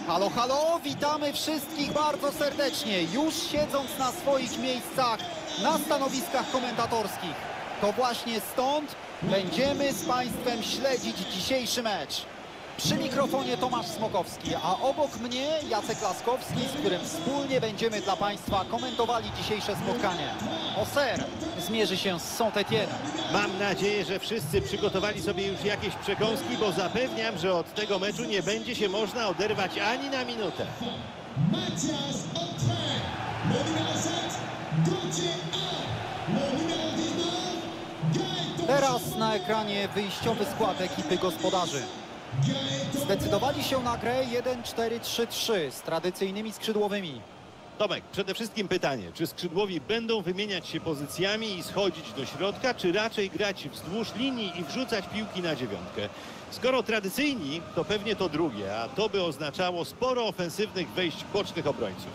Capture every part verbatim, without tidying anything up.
Halo, halo, witamy wszystkich bardzo serdecznie, już siedząc na swoich miejscach, na stanowiskach komentatorskich. To właśnie stąd będziemy z Państwem śledzić dzisiejszy mecz. Przy mikrofonie Tomasz Smokowski, a obok mnie Jacek Laskowski, z którym wspólnie będziemy dla Państwa komentowali dzisiejsze spotkanie. Auxerre zmierzy się z Saint-Étienne. Mam nadzieję, że wszyscy przygotowali sobie już jakieś przekąski, bo zapewniam, że od tego meczu nie będzie się można oderwać ani na minutę. Teraz na ekranie wyjściowy skład ekipy gospodarzy. Zdecydowali się na grę jeden cztery trzy trzy z tradycyjnymi skrzydłowymi. Tomek, przede wszystkim pytanie, czy skrzydłowi będą wymieniać się pozycjami i schodzić do środka, czy raczej grać wzdłuż linii i wrzucać piłki na dziewiątkę? Skoro tradycyjni, to pewnie to drugie, a to by oznaczało sporo ofensywnych wejść bocznych obrońców.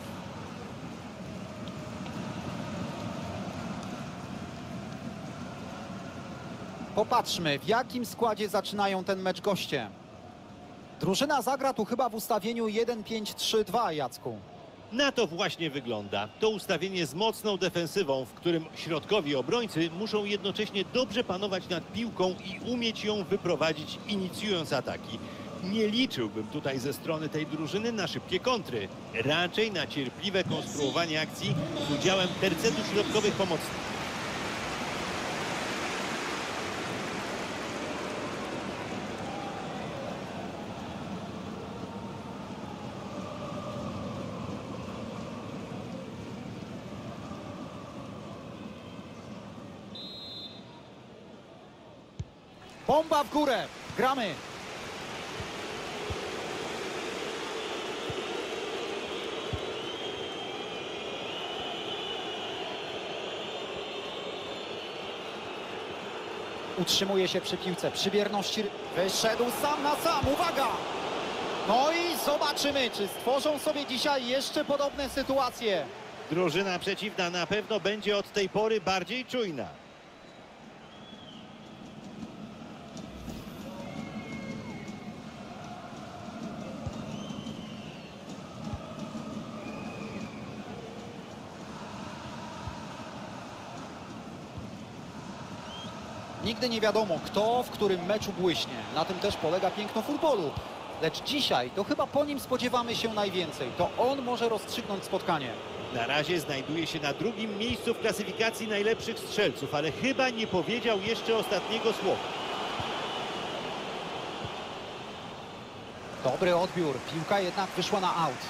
Popatrzmy, w jakim składzie zaczynają ten mecz goście. Drużyna zagra tu chyba w ustawieniu jeden pięć trzy dwa, Jacku. Na to właśnie wygląda. To ustawienie z mocną defensywą, w którym środkowi obrońcy muszą jednocześnie dobrze panować nad piłką i umieć ją wyprowadzić, inicjując ataki. Nie liczyłbym tutaj ze strony tej drużyny na szybkie kontry. Raczej na cierpliwe konstruowanie akcji z udziałem tercetu środkowych pomocników. Bomba w górę, gramy. Utrzymuje się przy piłce, przy bierności. Wyszedł sam na sam, uwaga! No i zobaczymy, czy stworzą sobie dzisiaj jeszcze podobne sytuacje. Drużyna przeciwna na pewno będzie od tej pory bardziej czujna. Nigdy nie wiadomo, kto w którym meczu błyśnie. Na tym też polega piękno futbolu. Lecz dzisiaj to chyba po nim spodziewamy się najwięcej. To on może rozstrzygnąć spotkanie. Na razie znajduje się na drugim miejscu w klasyfikacji najlepszych strzelców, ale chyba nie powiedział jeszcze ostatniego słowa. Dobry odbiór. Piłka jednak wyszła na aut.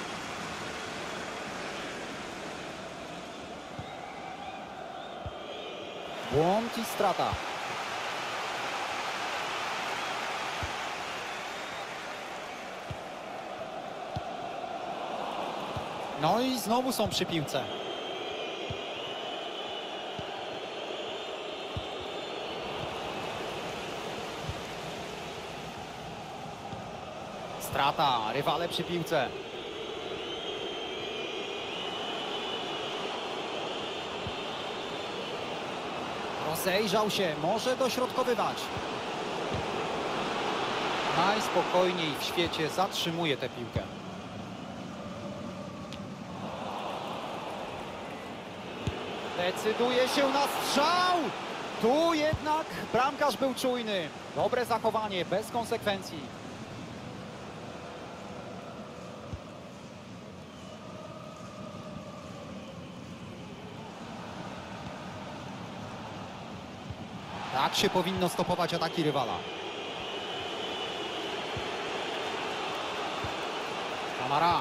Błąd i strata. No i znowu są przy piłce. Strata, rywale przy piłce. Rozejrzał się, może dośrodkowywać. Najspokojniej w świecie zatrzymuje tę piłkę. Decyduje się na strzał! Tu jednak bramkarz był czujny. Dobre zachowanie, bez konsekwencji. Tak się powinno stopować ataki rywala. Kamara.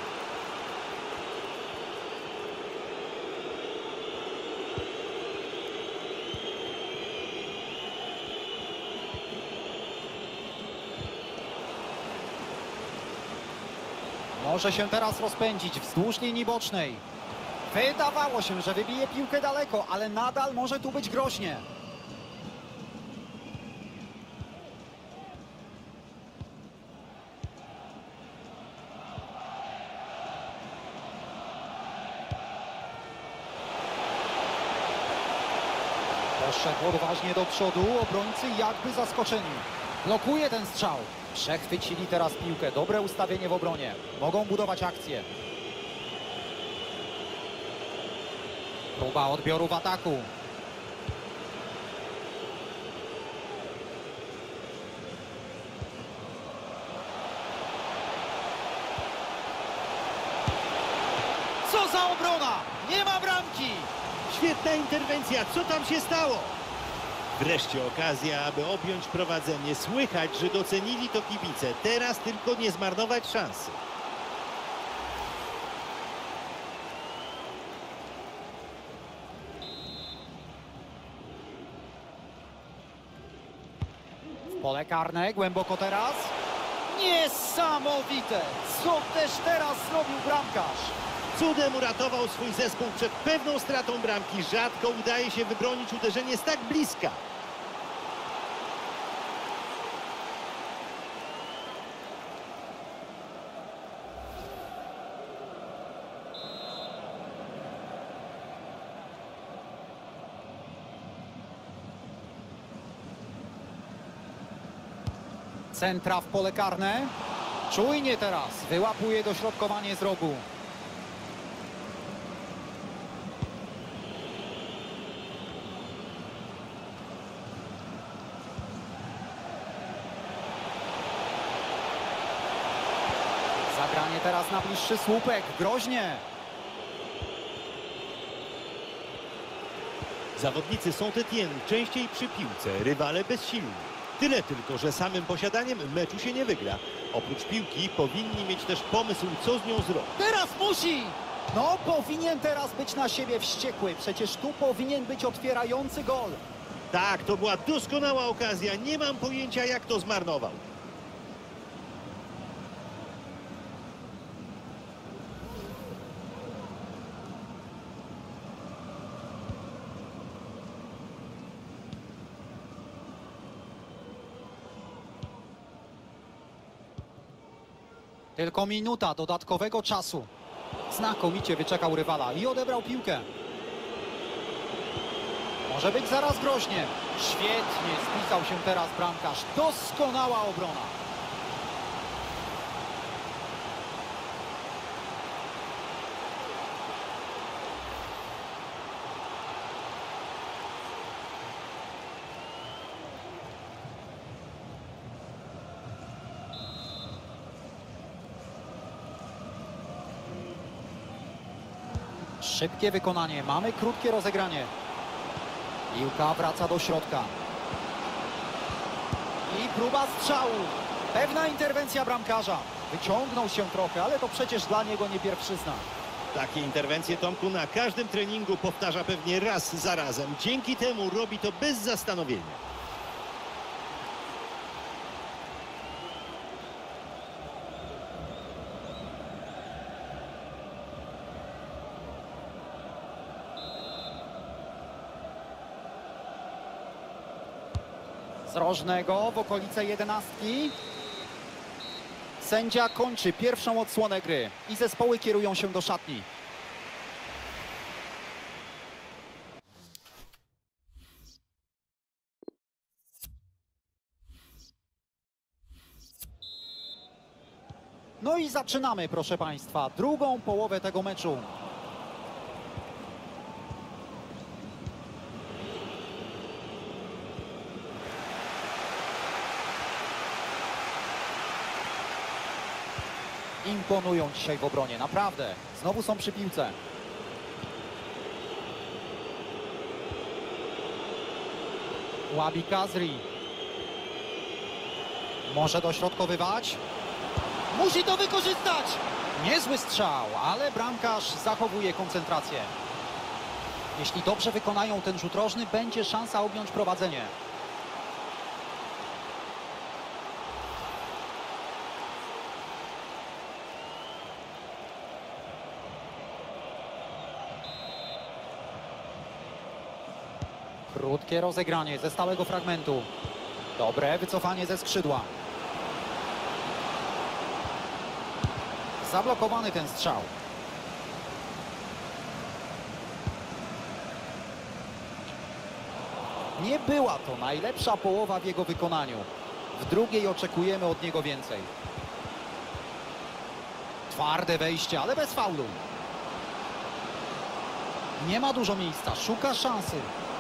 Może się teraz rozpędzić wzdłuż linii bocznej. Wydawało się, że wybije piłkę daleko, ale nadal może tu być groźnie. Poszedł odważnie do przodu, obrońcy jakby zaskoczeni. Blokuje ten strzał. Przechwycili teraz piłkę. Dobre ustawienie w obronie. Mogą budować akcję. Próba odbioru w ataku. Co za obrona! Nie ma bramki! Świetna interwencja, co tam się stało? Wreszcie okazja, aby objąć prowadzenie. Słychać, że docenili to kibice. Teraz tylko nie zmarnować szansy. Pole karne, głęboko teraz. Niesamowite! Co też teraz zrobił bramkarz? Cudem uratował swój zespół przed pewną stratą bramki. Rzadko udaje się wybronić uderzenie z tak bliska. Centra w pole karne. Czujnie teraz. Wyłapuje dośrodkowanie z rogu. Zagranie teraz na bliższy słupek. Groźnie. Zawodnicy Saint-Étienne częściej przy piłce, rywale bezsilni. Tyle tylko, że samym posiadaniem meczu się nie wygra. Oprócz piłki powinni mieć też pomysł, co z nią zrobić. Teraz musi! No, powinien teraz być na siebie wściekły. Przecież tu powinien być otwierający gol. Tak, to była doskonała okazja. Nie mam pojęcia, jak to zmarnował. Tylko minuta dodatkowego czasu. Znakomicie wyczekał rywala i odebrał piłkę. Może być zaraz groźnie. Świetnie spisał się teraz bramkarz. Doskonała obrona. Szybkie wykonanie. Mamy krótkie rozegranie. Piłka wraca do środka. I próba strzału. Pewna interwencja bramkarza. Wyciągnął się trochę, ale to przecież dla niego nie pierwszyzna. Takie interwencje, Tomku, na każdym treningu powtarza pewnie raz za razem. Dzięki temu robi to bez zastanowienia. Z rożnego w okolice jedenastki. Sędzia kończy pierwszą odsłonę gry i zespoły kierują się do szatni. No i zaczynamy, proszę Państwa, drugą połowę tego meczu. Imponują dzisiaj w obronie, naprawdę. Znowu są przy piłce. Łabi Kazri. Może dośrodkowywać. Musi to wykorzystać. Niezły strzał, ale bramkarz zachowuje koncentrację. Jeśli dobrze wykonają ten rzut rożny, będzie szansa objąć prowadzenie. Krótkie rozegranie ze stałego fragmentu. Dobre wycofanie ze skrzydła. Zablokowany ten strzał. Nie była to najlepsza połowa w jego wykonaniu. W drugiej oczekujemy od niego więcej. Twarde wejście, ale bez faulu. Nie ma dużo miejsca, szuka szansy.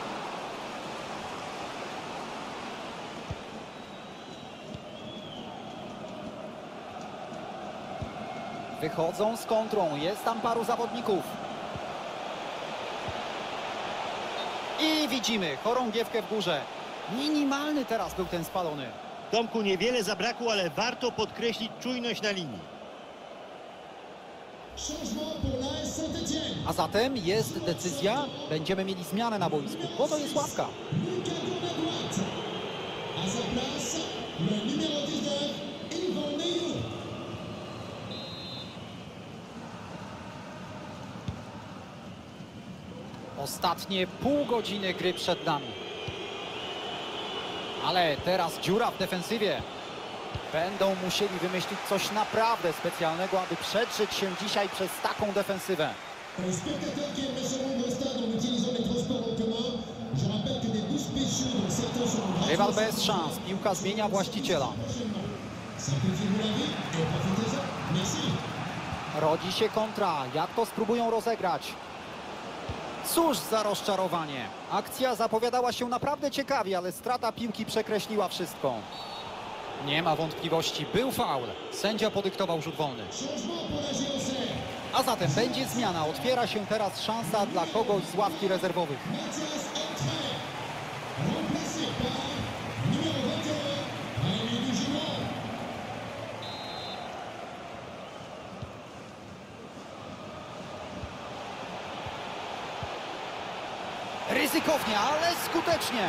Wychodzą z kontrą, jest tam paru zawodników. I widzimy chorągiewkę w górze. Minimalny teraz był ten spalony. Tomku, niewiele zabrakło, ale warto podkreślić czujność na linii. A zatem jest decyzja, będziemy mieli zmianę na boisku, bo to jest ławka. Ostatnie pół godziny gry przed nami. Ale teraz dziura w defensywie. Będą musieli wymyślić coś naprawdę specjalnego, aby przetrzeć się dzisiaj przez taką defensywę. Rywal bez szans. Piłka zmienia właściciela. Rodzi się kontra. Jak to spróbują rozegrać? Cóż za rozczarowanie. Akcja zapowiadała się naprawdę ciekawie, ale strata piłki przekreśliła wszystko. Nie ma wątpliwości, był faul. Sędzia podyktował rzut wolny. A zatem będzie zmiana. Otwiera się teraz szansa dla kogoś z ławki rezerwowych. Ryzykownie, ale skutecznie.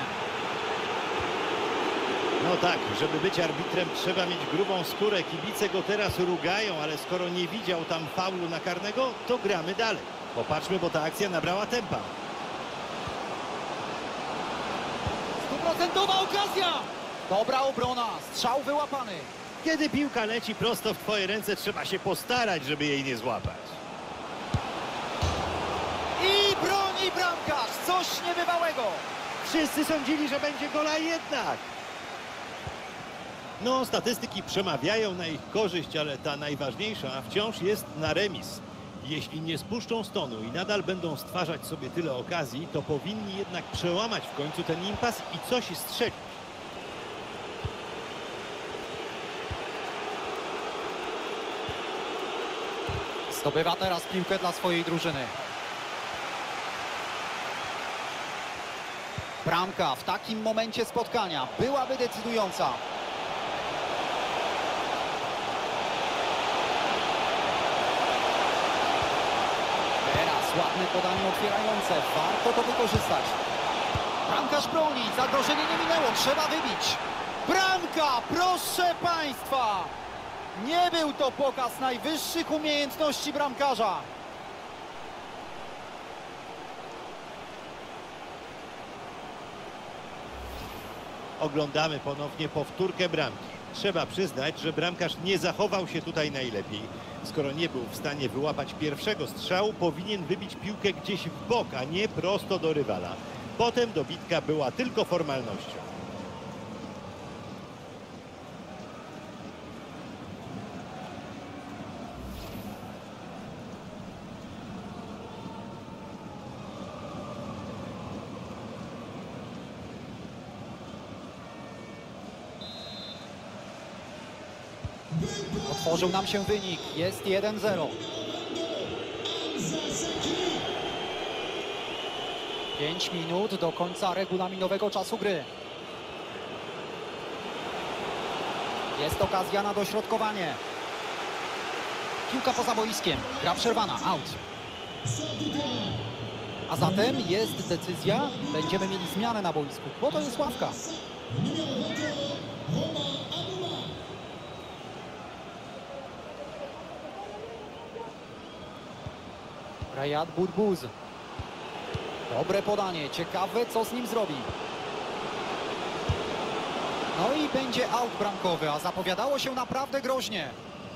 No tak, żeby być arbitrem trzeba mieć grubą skórę. Kibice go teraz rugają, ale skoro nie widział tam faulu na karnego, to gramy dalej. Popatrzmy, bo ta akcja nabrała tempa. Stuprocentowa okazja. Dobra obrona, strzał wyłapany. Kiedy piłka leci prosto w twoje ręce, trzeba się postarać, żeby jej nie złapać. I broni bramkarz, coś niebywałego. Wszyscy sądzili, że będzie gola, jednak. No, statystyki przemawiają na ich korzyść, ale ta najważniejsza wciąż jest na remis. Jeśli nie spuszczą z tonu i nadal będą stwarzać sobie tyle okazji, to powinni jednak przełamać w końcu ten impas i coś strzelić. Zdobywa teraz piłkę dla swojej drużyny. Bramka w takim momencie spotkania byłaby decydująca. Teraz ładne podanie otwierające. Warto to wykorzystać. Bramkarz broni. Zagrożenie nie minęło. Trzeba wybić. Bramka! Proszę Państwa! Nie był to pokaz najwyższych umiejętności bramkarza. Oglądamy ponownie powtórkę bramki. Trzeba przyznać, że bramkarz nie zachował się tutaj najlepiej. Skoro nie był w stanie wyłapać pierwszego strzału, powinien wybić piłkę gdzieś w bok, a nie prosto do rywala. Potem dobitka była tylko formalnością. Otworzył nam się wynik. Jest jeden zero. pięć minut do końca regulaminowego czasu gry. Jest okazja na dośrodkowanie. Piłka poza boiskiem. Gra przerwana. Out. A zatem jest decyzja. Będziemy mieli zmianę na boisku, bo to jest ławka. Rayad Budbuz. Dobre podanie. Ciekawe, co z nim zrobi. No i będzie aut bramkowy, a zapowiadało się naprawdę groźnie.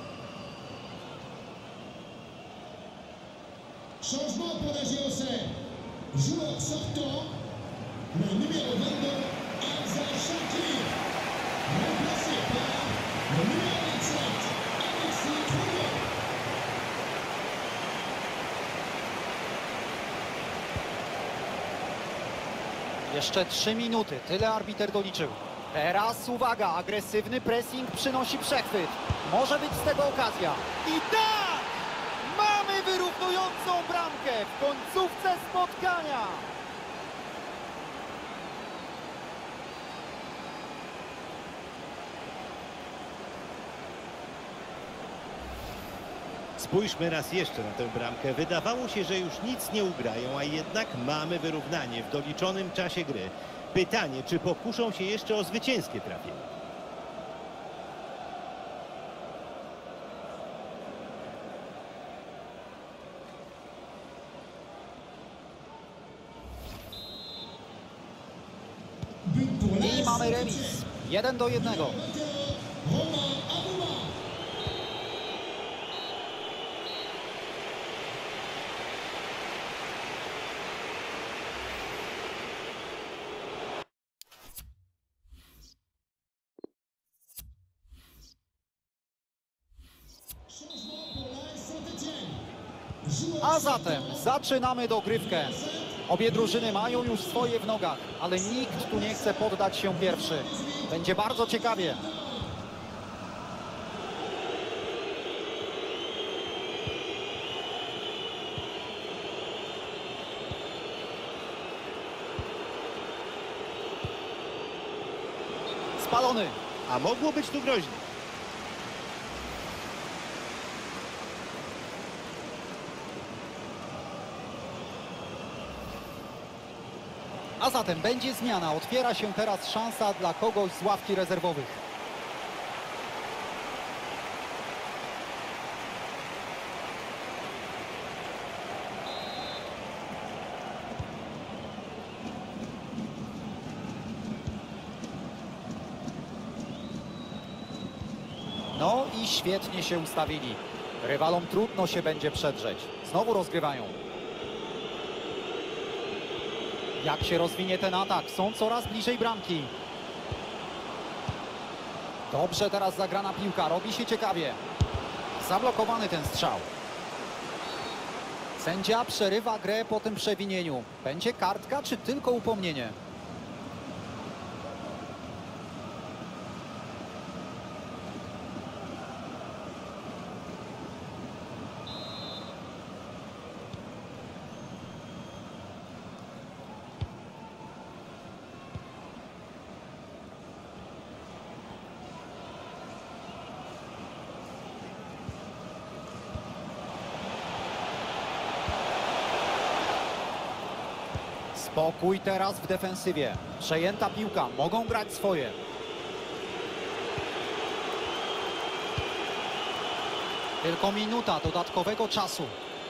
Changement pour la G O C. Joueur sortant, le numéro vingt-deux, Hamza Shakir. Remplacé Jeszcze trzy minuty, tyle arbiter doliczył. Teraz uwaga, agresywny pressing przynosi przechwyt. Może być z tego okazja. I tak! Mamy wyrównującą bramkę w końcówce spotkania. Spójrzmy raz jeszcze na tę bramkę. Wydawało się, że już nic nie ugrają, a jednak mamy wyrównanie w doliczonym czasie gry. Pytanie, czy pokuszą się jeszcze o zwycięskie trafienie? I mamy remis. Jeden do jednego. A zatem zaczynamy dogrywkę. Obie drużyny mają już swoje w nogach, ale nikt tu nie chce poddać się pierwszy. Będzie bardzo ciekawie. Spalony. A mogło być tu groźnie. A zatem będzie zmiana. Otwiera się teraz szansa dla kogoś z ławki rezerwowych. No i świetnie się ustawili. Rywalom trudno się będzie przedrzeć. Znowu rozgrywają. Jak się rozwinie ten atak? Są coraz bliżej bramki. Dobrze teraz zagrana piłka. Robi się ciekawie. Zablokowany ten strzał. Sędzia przerywa grę po tym przewinieniu. Będzie kartka czy tylko upomnienie? Spokój teraz w defensywie. Przejęta piłka. Mogą grać swoje. Tylko minuta dodatkowego czasu.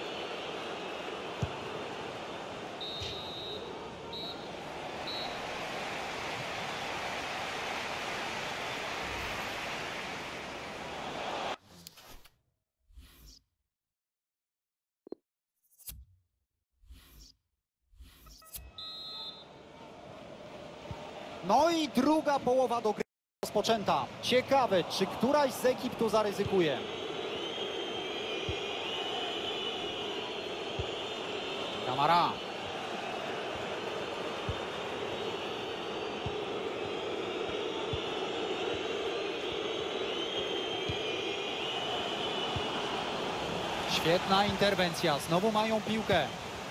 No i druga połowa do gry rozpoczęta. Ciekawe, czy któraś z ekip tu zaryzykuje. Kamara. Świetna interwencja. Znowu mają piłkę.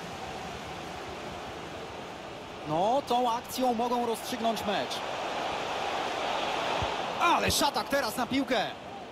No, tą akcją mogą rozstrzygnąć mecz. Ale szatak teraz na piłkę.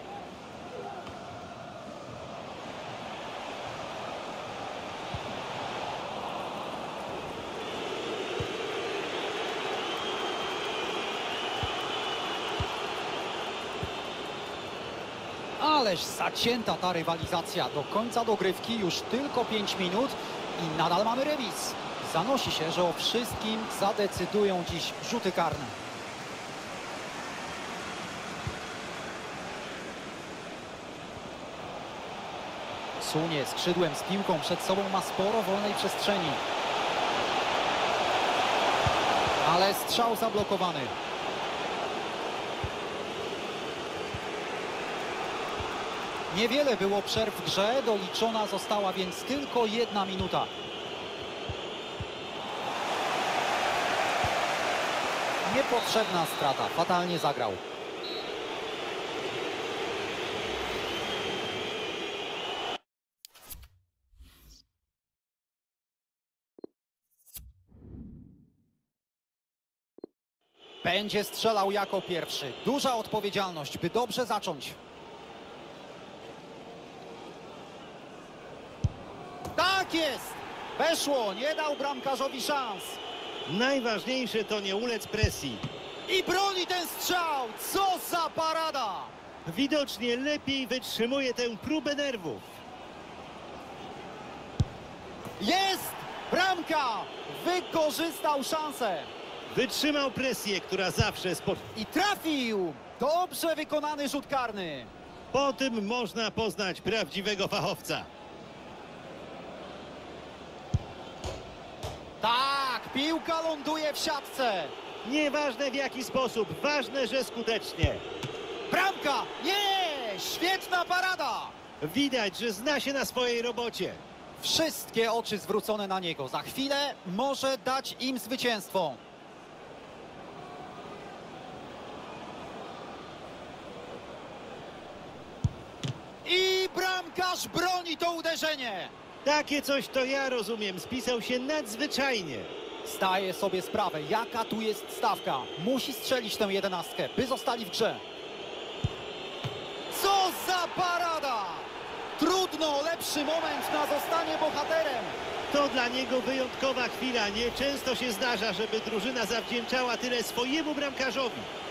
Ależ zacięta ta rywalizacja. Do końca dogrywki już tylko pięć minut i nadal mamy remis. Zanosi się, że o wszystkim zadecydują dziś rzuty karne. Sunie skrzydłem z piłką przed sobą, ma sporo wolnej przestrzeni. Ale strzał zablokowany. Niewiele było przerw w grze, doliczona została więc tylko jedna minuta. Niepotrzebna strata, fatalnie zagrał. Będzie strzelał jako pierwszy. Duża odpowiedzialność, by dobrze zacząć. Tak jest! Weszło, nie dał bramkarzowi szans. Najważniejsze to nie ulec presji. I broni ten strzał! Co za parada! Widocznie lepiej wytrzymuje tę próbę nerwów. Jest! Bramka! Wykorzystał szansę. Wytrzymał presję, która zawsze spo... I trafił! Dobrze wykonany rzut karny. Po tym można poznać prawdziwego fachowca. Tak, piłka ląduje w siatce. Nieważne w jaki sposób, ważne, że skutecznie. Bramka! Nie! Świetna parada! Widać, że zna się na swojej robocie. Wszystkie oczy zwrócone na niego. Za chwilę może dać im zwycięstwo. I bramkarz broni to uderzenie. Takie coś to ja rozumiem, spisał się nadzwyczajnie. Zdaje sobie sprawę, jaka tu jest stawka. Musi strzelić tę jedenastkę, by zostali w grze. Co za parada! Trudno, lepszy moment na zostanie bohaterem. To dla niego wyjątkowa chwila. Nieczęsto się zdarza, żeby drużyna zawdzięczała tyle swojemu bramkarzowi.